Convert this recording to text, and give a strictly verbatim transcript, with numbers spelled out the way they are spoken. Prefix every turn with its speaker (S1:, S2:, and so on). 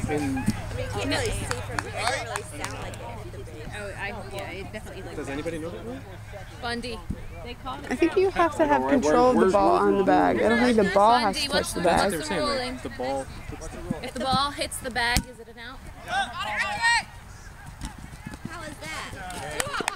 S1: In,
S2: I mean, you can't really see from here. It doesn't really sound like it.
S3: Oh, I, yeah, it definitely like
S1: does anybody know that rule?
S3: Bundy. They called it.
S4: I think you have to have control of the ball on the bag. I don't think the ball has to touch the bag.
S1: They were saying like, the ball hits the
S3: If the ball hits the bag, is it an out?
S2: How is that?